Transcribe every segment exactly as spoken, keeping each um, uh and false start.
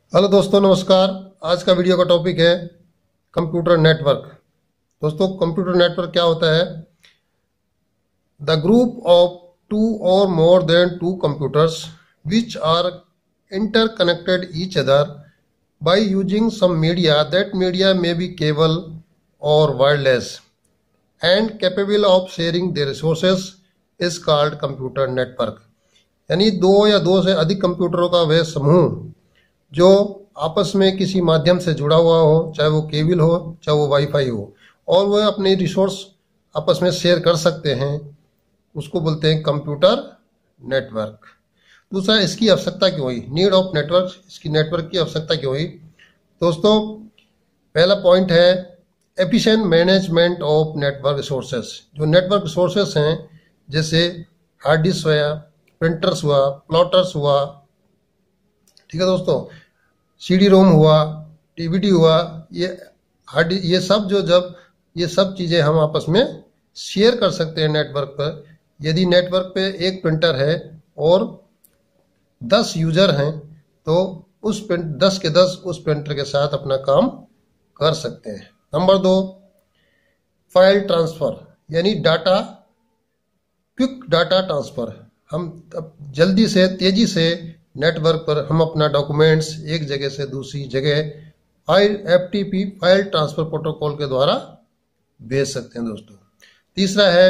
Hello दोस्तों, नमस्कार। आज का वीडियो का टॉपिक है कंप्यूटर नेटवर्क। दोस्तों, कंप्यूटर नेटवर्क क्या होता है? द ग्रुप ऑफ टू और more than two computers which are interconnected each other by using some media. That media may be cable or wireless and capable of sharing their resources is called computer network. यानी दो या दो से अधिक कंप्यूटरों का वह समूह जो आपस में किसी माध्यम से जुड़ा हुआ हो, चाहे वो केबल हो चाहे वो वाईफाई हो, और वह अपने रिसोर्स आपस में शेयर कर सकते हैं, उसको बोलते हैं कंप्यूटर नेटवर्क। दूसरा, इसकी आवश्यकता क्यों हुई? नीड ऑफ नेटवर्क, इसकी नेटवर्क की आवश्यकता क्यों हुई? दोस्तों, पहला पॉइंट है efficient management of network resources. जो नेटवर्क रिसोर्सेस हैं, जैसे हार्ड डिस्क हुआ, प्रिंटर्स हुआ, प्लॉटर्स हुआ, ठीक है दोस्तों, सीडी रोम हुआ, टीवीडी हुआ, ये हार्ड ये सब जो जब ये सब चीज़ें हम आपस में शेयर कर सकते हैं नेटवर्क पर। यदि नेटवर्क पे एक प्रिंटर है और दस यूजर हैं तो उस दस के दस उस प्रिंटर के साथ अपना काम कर सकते हैं। नंबर दो, फाइल ट्रांसफर, यानी डाटा, क्विक डाटा ट्रांसफर। हम जल्दी से तेजी से नेटवर्क पर हम अपना डॉक्यूमेंट्स एक जगह से दूसरी जगह file FTP file transfer protocol के द्वारा भेज सकते हैं दोस्तों। तीसरा है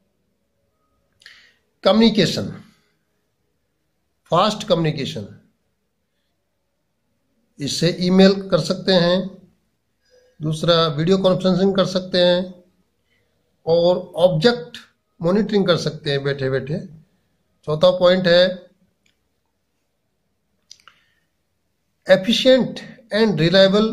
कम्युनिकेशन, फास्ट कम्युनिकेशन। इससे ईमेल कर सकते हैं, दूसरा वीडियो कॉन्फ्रेंसिंग कर सकते हैं, और ऑब्जेक्ट मॉनिटरिंग कर सकते हैं बैठे बैठे। चौथा पॉइंट है एफिशिएंट एंड रिलायबल,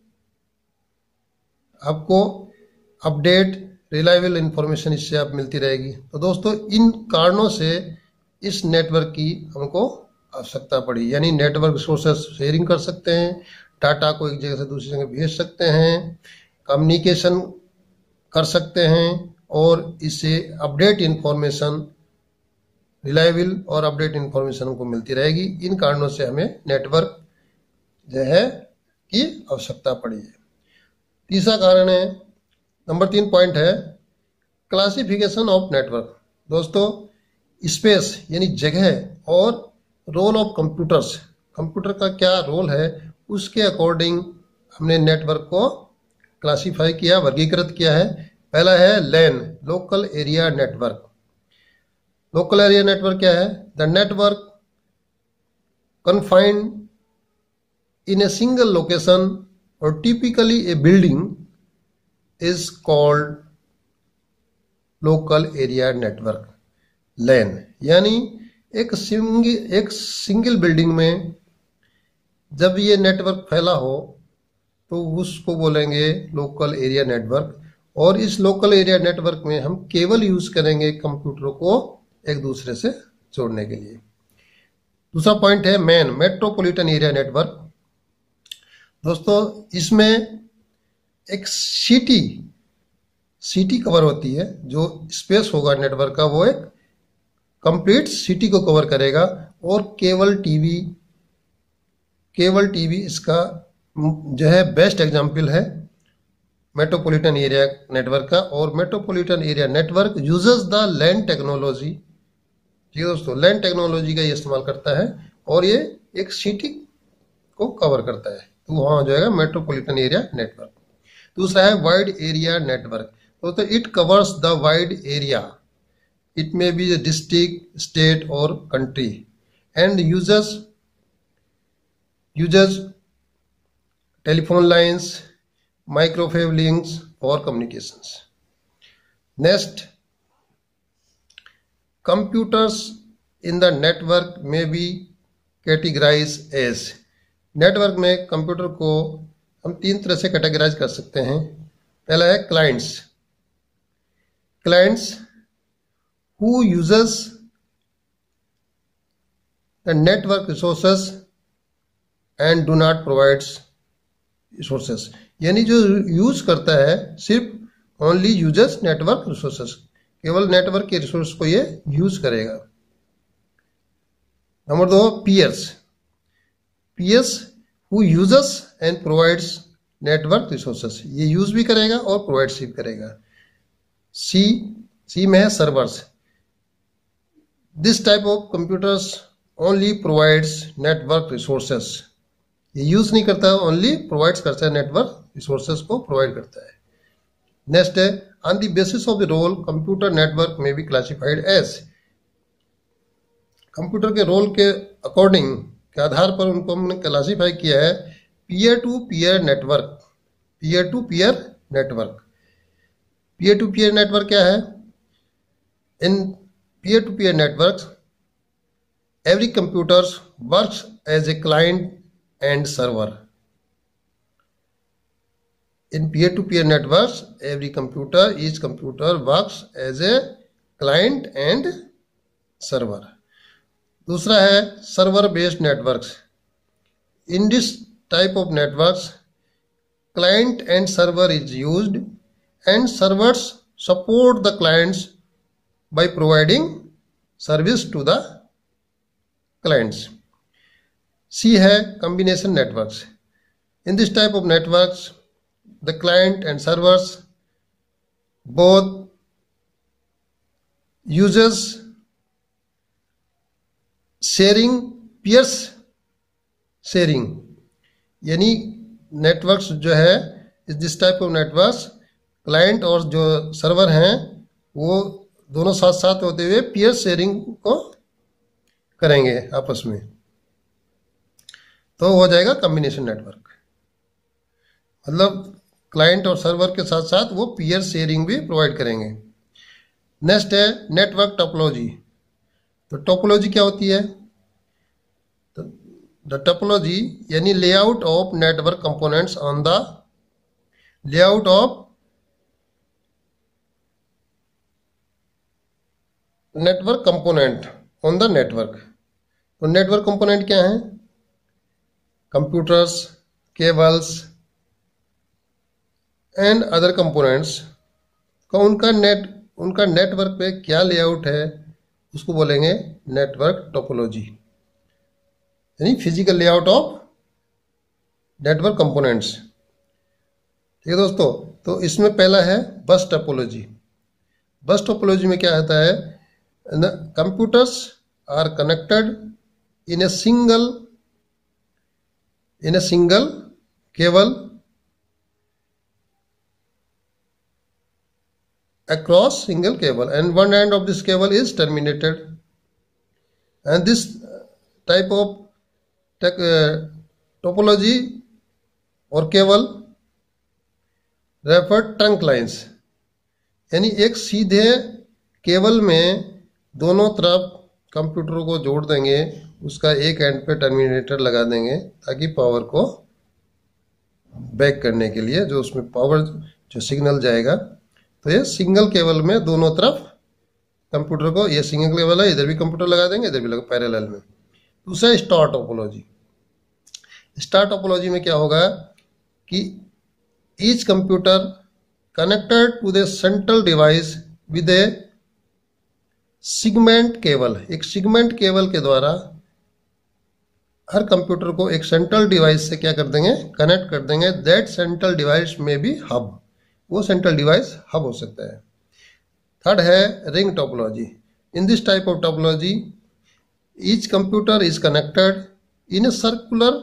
आपको अपडेट रिलायबल इंफॉर्मेशन इससे आप मिलती रहेगी। तो दोस्तों, इन कारणों से इस नेटवर्क की हमको आवश्यकता पड़ी। यानी नेटवर्क रिसोर्सेस शेयरिंग कर सकते हैं, डाटा को एक जगह से दूसरी जगह भेज सकते हैं, कम्युनिकेशन कर सकते हैं, और इससे अपडेट इंफॉर्मेशन, रिलायबल और अपडेट इंफॉर्मेशन हमको मिलती रहेगी। इन कारणों से हमें नेटवर्क जो है की आवश्यकता पड़ी है। तीसरा कारण है, नंबर तीन पॉइंट है क्लासिफिकेशन ऑफ नेटवर्क। दोस्तों, स्पेस यानी जगह और रोल ऑफ कंप्यूटर्स, कंप्यूटर का क्या रोल है, उसके अकॉर्डिंग हमने नेटवर्क को क्लासिफाई किया, वर्गीकृत किया है। पहला है LAN, local area network. Local area network क्या है? The network confined in a single location or typically a building is called local area network, LAN. यानी एक सिंगल एक सिंगल बिल्डिंग में जब ये नेटवर्क फैला हो तो उसको बोलेंगे लोकल एरिया नेटवर्क। और इस लोकल एरिया नेटवर्क में हम केवल यूज करेंगे कंप्यूटर को एक दूसरे से जोड़ने के लिए। दूसरा पॉइंट है मैन, मेट्रोपॉलिटन एरिया नेटवर्क। दोस्तों, इसमें एक सिटी सिटी कवर होती है। जो स्पेस होगा नेटवर्क का वो एक कंप्लीट सिटी को कवर करेगा। और केबल टीवी केबल टीवी इसका जो है बेस्ट एग्जांपल है मेट्रोपॉलिटन एरिया नेटवर्क का। और metropolitan area network uses the land technology, ठीक है दोस्तों, लैंड टेक्नोलॉजी का ये इस्तेमाल करता है और ये एक सिटी को कवर करता है, तो वहां हो जाएगा मेट्रोपॉलिटन एरिया नेटवर्क। दूसरा है वाइड एरिया नेटवर्क। तो it covers the wide area, it may be district, state और country, and users users telephone lines, microwave links for communications. Next, computers in the network may be categorise as. नेटवर्क में कंप्यूटर को हम तीन तरह से कैटेगराइज कर सकते हैं। पहला है clients. Clients who uses the network resources and do not provides resources, यानी जो यूज करता है सिर्फ ओनली यूजेस नेटवर्क रिसोर्सेस, केवल नेटवर्क के रिसोर्स को ये यूज करेगा। नंबर दो, peers. Peers who uses and provides network resources, ये यूज भी करेगा और प्रोवाइड भी करेगा। सी सी में है servers, this type of computers only provides network resources, ये यूज नहीं करता, ओनली प्रोवाइड्स करता है, नेटवर्क रिसोर्सेस को प्रोवाइड करता है। नेक्स्ट है on the basis of the role computer network में बी क्लासिफाइड एज, कंप्यूटर के रोल के अकॉर्डिंग के आधार पर उनको हमने क्लासिफाई किया है peer to peer network, peer to peer network. Peer to peer network क्या है? In peer to peer network every computer works as a client and server. In peer-to-peer networks, every computer, each computer works as a client and server. दूसरा है server based networks. In this type of networks, client and server is used and servers support the clients by providing service to the clients. C है combination networks. In this type of networks, the client and servers both uses sharing peers sharing, यानी networks जो है इस this type of networks client और जो server हैं वो दोनों साथ साथ होते हुए पीयर शेयरिंग को करेंगे आपस में, तो हो जाएगा कॉम्बिनेशन नेटवर्क। मतलब क्लाइंट और सर्वर के साथ साथ वो पीयर शेयरिंग भी प्रोवाइड करेंगे। नेक्स्ट है नेटवर्क टोपोलॉजी। तो टोपोलॉजी क्या होती है? तो द टोपोलॉजी यानी layout of network components on the layout of network component on the network. तो नेटवर्क कंपोनेंट क्या है? Computers, cables and other components का उनका नेट उनका नेटवर्क पे क्या लेआउट है उसको बोलेंगे नेटवर्क टोपोलॉजी, यानी physical layout of network components. ठीक है दोस्तों, तो इसमें पहला है बस टोपोलॉजी। बस टोपोलॉजी में क्या होता है? Computers are connected in a single in a single cable across single cable, and one end of this cable is terminated, and this type of tech, uh, topology or cable referred trunk lines, यानी एक सीधे cable में दोनों तरफ computer को जोड़ देंगे, उसका एक एंड पे टर्मिनेटर लगा देंगे ताकि पावर को बैक करने के लिए जो उसमें पावर जो सिग्नल जाएगा, तो ये सिंगल केबल में दोनों तरफ कंप्यूटर को, ये सिंगल केबल है, इधर भी कंप्यूटर लगा देंगे, इधर भी लगा पैरेलल में। दूसरा स्टार टोपोलॉजी। स्टार टोपोलॉजी में क्या होगा कि each computer connected to the central device with a segment cable, एक सिगमेंट केबल के द्वारा हर कंप्यूटर को एक सेंट्रल डिवाइस से क्या कर देंगे? कनेक्ट कर देंगे। दैट सेंट्रल डिवाइस में भी हब, वो सेंट्रल डिवाइस हब हो सकता है। थर्ड है ring topology. In this type of topology each computer is connected in a circular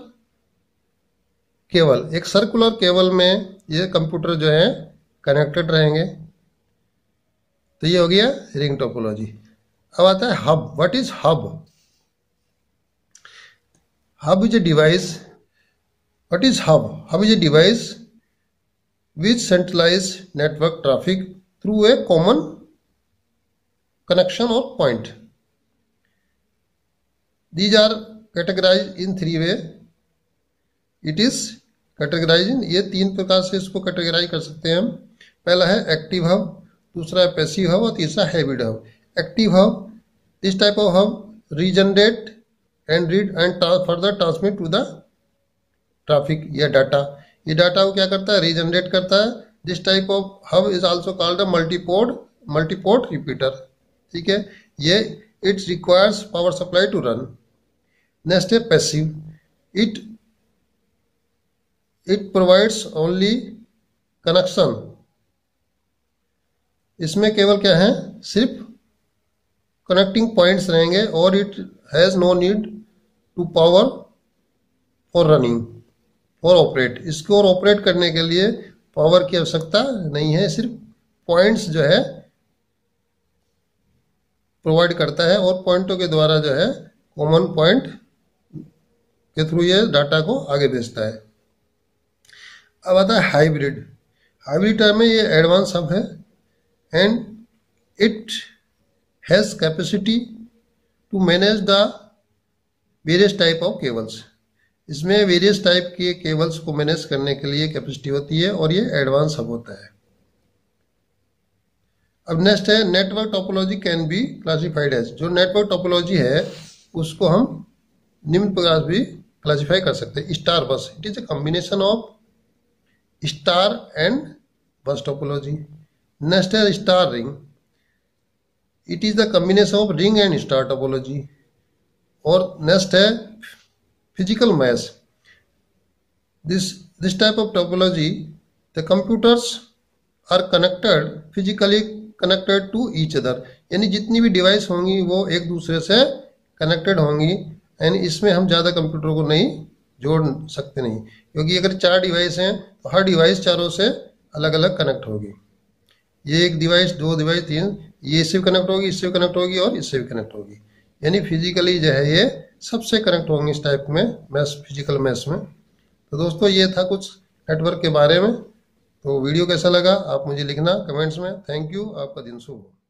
cable, एक सर्कुलर केबल में ये कंप्यूटर जो है कनेक्टेड रहेंगे, तो ये हो गया रिंग टोपोलॉजी। अब आता है hub. What is hub? Hub is a device. What is hub? Hub is a device which centralise network traffic through a common connection और point. These are categorise in three way. It is categorise in, ये तीन प्रकार से इसको categorise कर सकते हैं हम। पहला है एक्टिव हब, दूसरा है पैसिव हब और तीसरा hybrid hub. Active hub, this type of hub regenerate and read and further transmit to the traffic या डाटा। ये डाटा को क्या करता है? रीजनरेट करता है। This type of hub is also called a multiport multiport repeater. ठीक है, ये it requires power supply to run. Next है passive. It it provides only connection, इसमें केवल क्या है, सिर्फ कनेक्टिंग पॉइंट्स रहेंगे और it has no need to power for running और ऑपरेट, इसको और ऑपरेट करने के लिए पावर की आवश्यकता नहीं है, सिर्फ पॉइंट्स जो है प्रोवाइड करता है और पॉइंटों के द्वारा जो है कॉमन पॉइंट के थ्रू ये डाटा को आगे भेजता है। अब आता है हाइब्रिड। हाइब्रिड टर्म में ये एडवांस हब है and it has capacity to manage the various type of cables, इसमें वेरियस टाइप के केबल्स को मैनेज करने के लिए कैपेसिटी होती है और ये एडवांस हब होता है। अब नेक्स्ट है network topology can be classified as, जो नेटवर्क टोपोलॉजी है उसको हम निम्न प्रकार भी क्लासिफाई कर सकते हैं। Star bus, it is a combination of star and bus topology. Next है star ring, it is the combination of ring and star topology. और नेक्स्ट है physical mesh, this this type of topology the computers are connected physically connected to each other, यानी जितनी भी device होंगी वो एक दूसरे से कनेक्टेड होंगी, यानी इसमें हम ज़्यादा कंप्यूटर को नहीं जोड़ सकते नहीं, क्योंकि अगर चार डिवाइस हैं तो हर डिवाइस चारों से अलग अलग कनेक्ट होगी। ये एक डिवाइस, दो डिवाइस, तीन, ये इससे भी कनेक्ट होगी, इससे भी कनेक्ट होगी और इससे भी कनेक्ट होगी, यानी फिजिकली जो है ये सबसे कनेक्ट होंगे इस टाइप में मैश, फिजिकल मैश में। तो दोस्तों ये था कुछ नेटवर्क के बारे में। तो वीडियो कैसा लगा आप मुझे लिखना कमेंट्स में। थैंक यू, आपका दिन शुभ हो।